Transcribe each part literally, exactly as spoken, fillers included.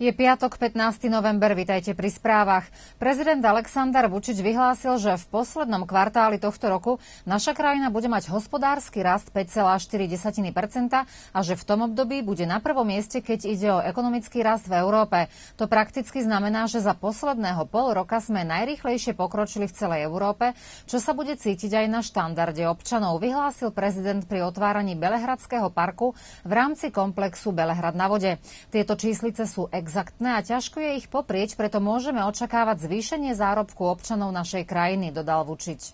Je piatok, pätnásteho november, vitajte pri správach. Prezident Aleksandar Vučić vyhlásil, že v poslednom kvartáli tohto roku naša krajina bude mať hospodársky rast päť celá štyri percenta a že v tom období bude na prvom mieste, keď ide o ekonomický rast v Európe. To prakticky znamená, že za posledného pol roka sme najrýchlejšie pokročili v celej Európe, čo sa bude cítiť aj na štandarde občanov, vyhlásil prezident pri otváraní Belehradského parku v rámci komplexu Belehrad na vode. Tieto číslice sú exaktné a ťažko je ich poprieť, preto môžeme očakávať zvýšenie zárobku občanov našej krajiny, dodal Vučić.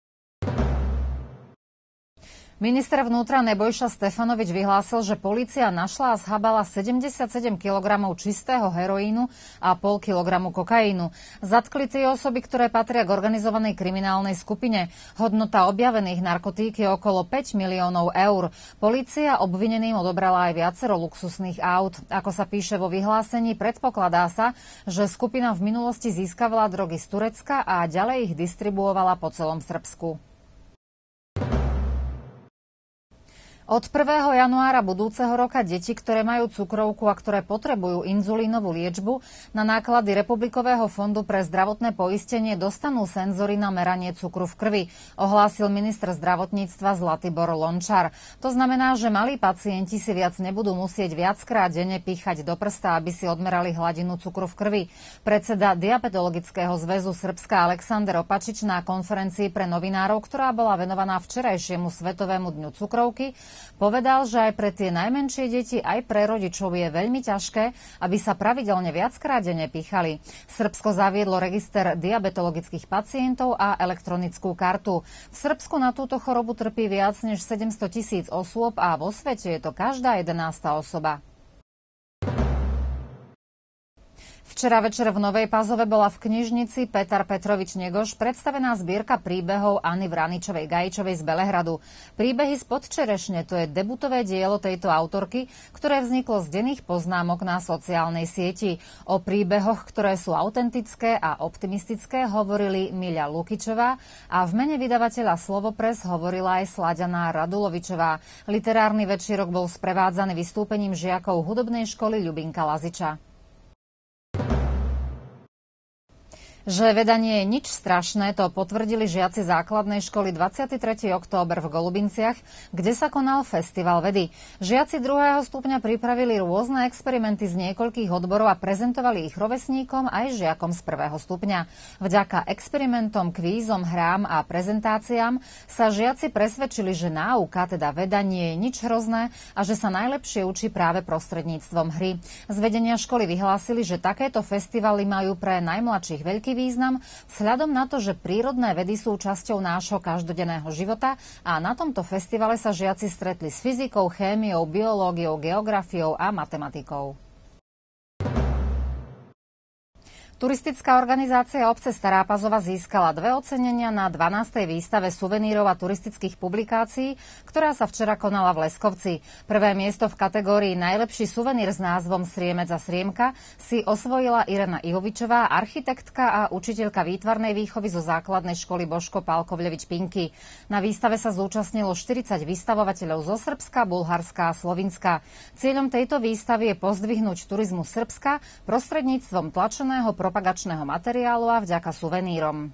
Minister vnútra Nebojša Stefanovič vyhlásil, že polícia našla a zhabala sedemdesiatsedem kilogramov čistého heroínu a pol kilogramu kokainu. Zatkli tie osoby, ktoré patria k organizovanej kriminálnej skupine. Hodnota objavených narkotík je okolo päť miliónov eur. Polícia obvineným odobrala aj viacero luxusných aut. Ako sa píše vo vyhlásení, predpokladá sa, že skupina v minulosti získavala drogy z Turecka a ďalej ich distribuovala po celom Srbsku. Od prvého januára budúceho roka deti, ktoré majú cukrovku a ktoré potrebujú inzulínovú liečbu, na náklady Republikového fondu pre zdravotné poistenie dostanú senzory na meranie cukru v krvi, ohlásil minister zdravotníctva Zlatibor Lončar. To znamená, že malí pacienti si viac nebudú musieť viackrát denne píchať do prsta, aby si odmerali hladinu cukru v krvi. Predseda Diabetologického zväzu Srbska Aleksander Opačič na konferencii pre novinárov, ktorá bola venovaná včerajšiemu Svetovému dňu cukrovky, povedal, že aj pre tie najmenšie deti, aj pre rodičov je veľmi ťažké, aby sa pravidelne viackrát denne píchali. Srbsko zaviedlo register diabetologických pacientov a elektronickú kartu. V Srbsku na túto chorobu trpí viac než sedemsto tisíc osôb a vo svete je to každá jedenásta osoba. Včera večer v Novej Pazove bola v knižnici Petar Petrovič Negoš predstavená zbierka príbehov Anny Vraničovej Gajičovej z Belehradu. Príbehy z Podčerešne, to je debutové dielo tejto autorky, ktoré vzniklo z denných poznámok na sociálnej sieti. O príbehoch, ktoré sú autentické a optimistické, hovorili Miľa Lukičová a v mene vydavateľa Slovopres hovorila aj Slaďaná Radulovičová. Literárny večierok bol sprevádzaný vystúpením žiakov hudobnej školy Ľubinka Laziča. Že veda nie je nič strašné, to potvrdili žiaci základnej školy dvadsiateho tretieho október v Golubinciach, kde sa konal festival vedy. Žiaci druhého stupňa pripravili rôzne experimenty z niekoľkých odborov a prezentovali ich rovesníkom aj žiakom z prvého stupňa. Vďaka experimentom, kvízom, hrám a prezentáciám sa žiaci presvedčili, že náuka, teda veda, nie je nič hrozné a že sa najlepšie učí práve prostredníctvom hry. Z vedenia školy vyhlásili, že takéto festivaly majú pre najmladších veľký význam vzhľadom na to, že prírodné vedy sú časťou nášho každodenného života a na tomto festivale sa žiaci stretli s fyzikou, chémiou, biológiou, geografiou a matematikou. Turistická organizácia obce Stará Pazova získala dve ocenenia na dvanástej výstave suvenírov a turistických publikácií, ktorá sa včera konala v Leskovci. Prvé miesto v kategórii Najlepší suvenír s názvom Sriemec a Sriemka si osvojila Irena Ivovičová, architektka a učiteľka výtvarnej výchovy zo základnej školy Božko Pálkovľevič Pinky. Na výstave sa zúčastnilo štyridsať vystavovateľov zo Srbska, Bulharska a Slovinska. Cieľom tejto výstavy je pozdvihnúť turizmus Srbska prostredníctvom tlačeného propagačného materiálu a vďaka suvenírom.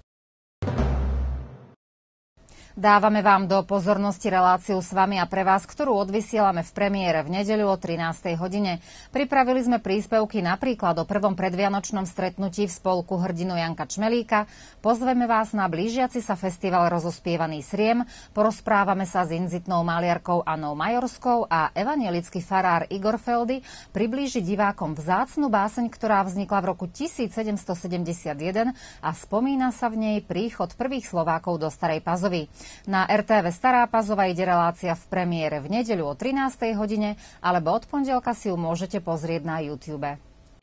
Dávame vám do pozornosti reláciu s vami a pre vás, ktorú odvysielame v premiére v nedeľu o trinástej hodine. Pripravili sme príspevky napríklad o prvom predvianočnom stretnutí v spolku hrdinu Janka Čmelíka, pozveme vás na blížiaci sa festival Rozospievaný Sriem, porozprávame sa s inzitnou maliarkou Annou Majorskou a evanielický farár Igor Feldy priblíži divákom vzácnu báseň, ktorá vznikla v roku tisícsedemstosedemdesiatjeden a spomína sa v nej príchod prvých Slovákov do Starej Pazovy. Na er té vé Stará Pazova ide relácia v premiére v nedeľu o trinástej hodine, alebo od pondelka si ju môžete pozrieť na YouTube.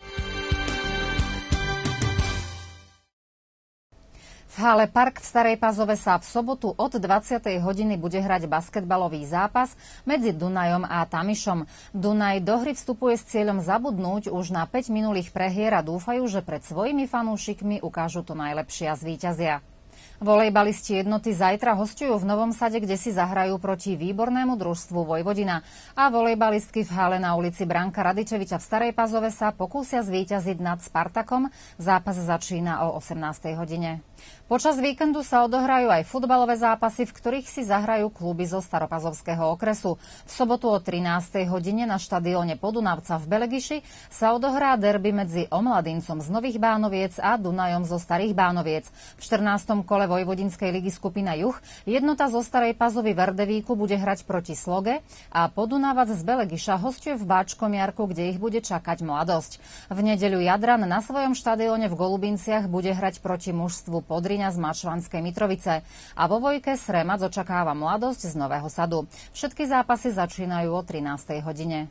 V hale Park v Starej Pazove sa v sobotu od dvadsiatej hodiny bude hrať basketbalový zápas medzi Dunajom a Tamišom. Dunaj do hry vstupuje s cieľom zabudnúť už na päť minulých prehier a dúfajú, že pred svojimi fanúšikmi ukážu to najlepšie a zvíťazia. Volejbalisti jednoty zajtra hosťujú v Novom Sade, kde si zahrajú proti výbornému družstvu Vojvodina. A volejbalistky v hale na ulici Branka Radičeviča v Starej Pazove sa pokúsia zvíťaziť nad Spartakom. Zápas začína o osemnástej hodine. Počas víkendu sa odohrajú aj futbalové zápasy, v ktorých si zahrajú kluby zo Staropazovského okresu. V sobotu o trinástej hodine na štadióne Podunavca v Belegiši sa odohrá derby medzi Omladincom z Nových Bánoviec a Dunajom zo Starých Bánoviec. V štrnástom kole Vojvodinskej ligy skupina Juh jednota zo Starej Pazovy v Erdevíku bude hrať proti Sloge a Podunavac z Belegiša hosťuje v Báčkomiarku, kde ich bude čakať Mladosť. V nedeľu Jadran na svojom štadióne v Golubinciach bude hrať proti mužstvu Podriňa z Mačvanskej Mitrovice a vo Vojke Sremac očakáva Mladosť z Nového Sadu. Všetky zápasy začínajú o trinástej hodine.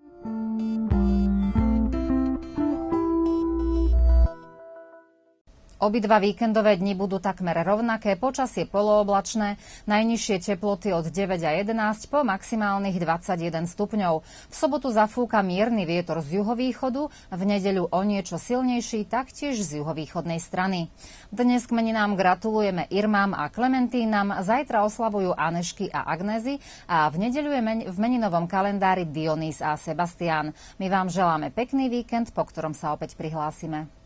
Obidva víkendové dni budú takmer rovnaké, počasie polooblačné, najnižšie teploty od deväť a jedenásť po maximálnych dvadsaťjeden stupňov. V sobotu zafúka mierny vietor z juhovýchodu, v nedeľu o niečo silnejší, taktiež z juhovýchodnej strany. Dnes k meninám gratulujeme Irmám a Klementínam, zajtra oslavujú Anešky a Agnézy a v nedeľu je v meninovom kalendári Dionýs a Sebastián. My vám želáme pekný víkend, po ktorom sa opäť prihlásime.